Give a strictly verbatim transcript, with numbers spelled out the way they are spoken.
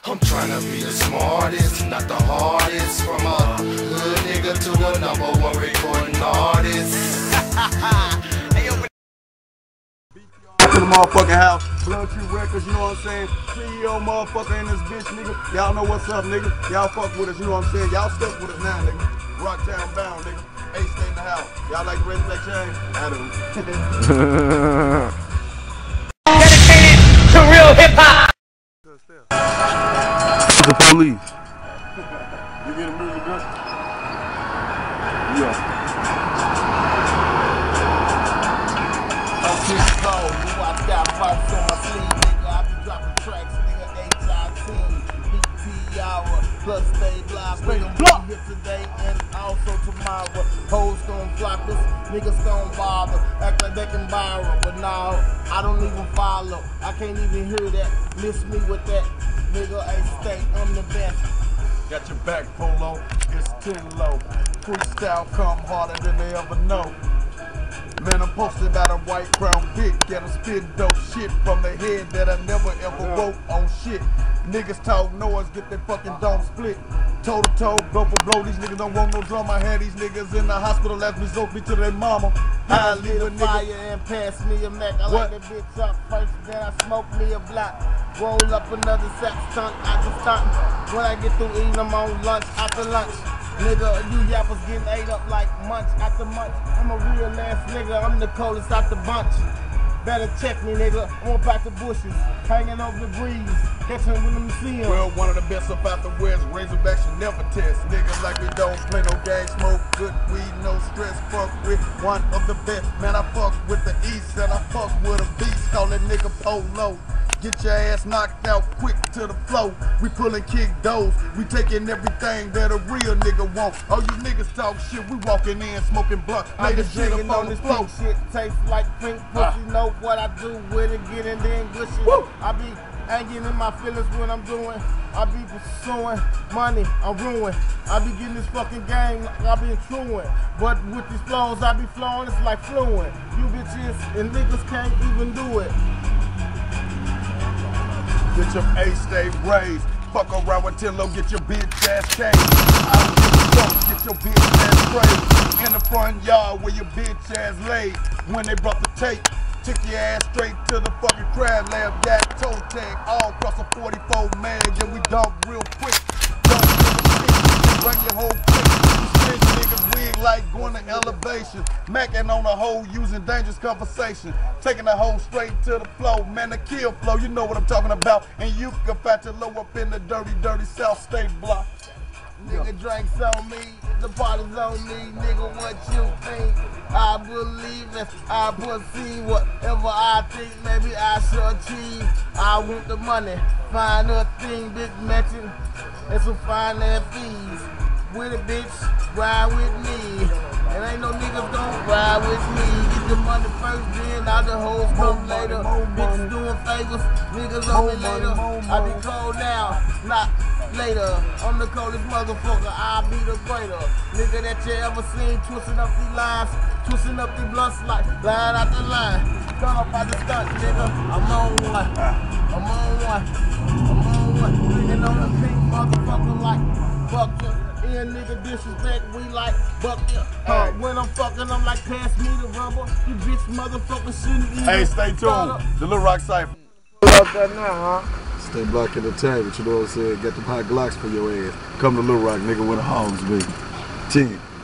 I'm tryna be the smartest, not the hardest. From a hood nigga to the number one recording artist. To the motherfucking house, Blood Tree Records, you know what I'm saying? C E O motherfucker in this bitch, nigga. Y'all know what's up, nigga. Y'all fuck with us, you know what I'm saying? Y'all stuck with us now, nigga. Rocktown bound, nigga. Ace stay in the house. Y'all like the Red Black Chain? I do. Dedicated to real hip-hop. The police. You get a music good? Yeah. I got fights on my sleeve, nigga. I be dropping tracks, nigga. H I T, B T hour, plus stay block. Nigga, we here today and also tomorrow. Hoes gon' flock us, niggas gon' bother. Act like they can borrow, but now I don't even follow. I can't even hear that. Miss me with that, nigga. A state, I'm the best. Got your back, Polo. It's ten low. Freestyle come harder than they ever know. Man, I'm posted about a white crown big, and I'm spitting dope shit from the head that I never ever wrote on shit. Niggas talk noise, get their fucking dome split. Toe to toe, blow for blow, these niggas don't want no drum. I had these niggas in the hospital, last resort me to their mama. I leave a fire nigga and pass me a Mac. I what? light that bitch up first, then I smoke me a block. Roll up another sack, stunt after stunt. When I get through eating, I'm on lunch after lunch. Nigga, you yappers getting ate up like munch after munch. I'm a real ass nigga, I'm the coldest out the bunch. Better check me, nigga. I'm about the bushes, hanging over the breeze, catching when them see him. Well, one of the best up out the west, Razorbacks should never test. Niggas like we don't play no game, smoke good weed, no stress. Fuck with one of the best. Man, I fuck with the east and I fuck with a beast. Call that nigga Polo. Get your ass knocked out quick to the flow. We pullin' kick doors. We taking everything that a real nigga want. All you niggas talk shit. We walking in smoking blunt. Lay the shit up on the floor. Shit tastes like pink pussy. Ah. Know what I do with it, get in there and gush it. I be hanging in my feelings when I'm doing. I be pursuing money. I'm ruined. I be getting this fucking game. I be truing. But with these flows, I be flowing. It's like fluent. You bitches and niggas can't even do it. Get your A stay raised. Fuck around with Tillo, get your bitch ass caged. I don't give a fuck, get your bitch ass sprayed. In the front yard where your bitch ass laid. When they brought the tape, took your ass straight to the fucking crab lab. Got toe tag all across a forty-four mag. And we dump real quick. Don't give a shit, bring your whole clique. You snitch niggas wig like going to elevation. Macking on a hoe using dangerous conversation. Taking the hoe straight to the flow. Man, the kill flow, you know what I'm talking about. And you can fat your low up in the dirty, dirty South State block. Nigga drinks on me, the party's on me, nigga what you think? I believe it, I perceive whatever I think, maybe I should achieve. I want the money, find a thing, big matching, and some fine ass fees. With a bitch, ride with me. And ain't no niggas gon' ride with me. Get the money first, then all the hoes come later. Bitches doing favors, niggas on me later. I be cold now, not later. I'm the coldest motherfucker, I'll be the greater. Nigga that you ever seen twisting up these lines, twisting up these blunts like line after line. Done up by the stunt, nigga. I'm on one. I'm on one. I'm on one. Nigga on the pink motherfucker like fuck you. Yeah, nigga disrespect, we like buck ya. Uh, when I'm fucking, I'm like, pass me the rubber. You bitch motherfucker shouldn't even. Hey, stay tuned. The Lil Rock Cypher. Up there now, huh? Stay blocking the tag, but you know what I'm saying? Got the hot Glocks for your ass. Come to Lil Rock, nigga, where the hogs be. ten.